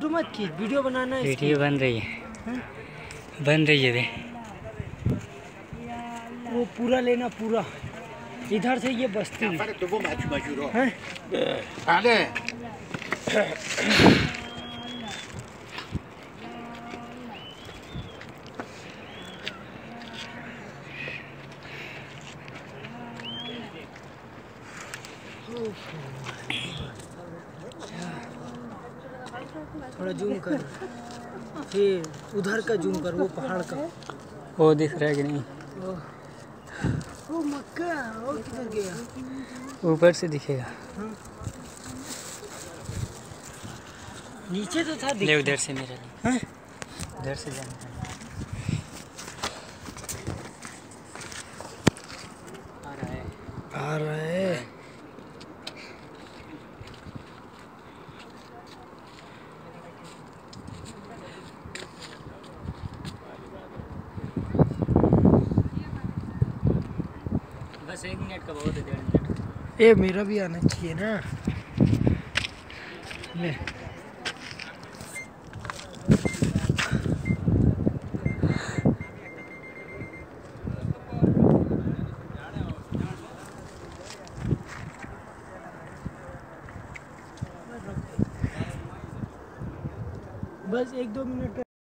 Photo मत खींच, video बनाना है। वीडियो बन रही है, बन रही है। वो पूरा लेना, पूरा इधर से ये बस्ती है। थोड़ा जूम कर, फिर उधर का जूम कर, वो पहाड़ का। वो दिख रहा है कि नहीं? वो मक्का वो किधर गया? ऊपर से दिखेगा। नीचे तो था, ले उधर से मेरे लिए उधर से जाना आ रहा है। बस 1 मिनट का बहुत है, 1.5 मिनट। ये मेरा भी आना चाहिए ना। ले बस 1-2 मिनट।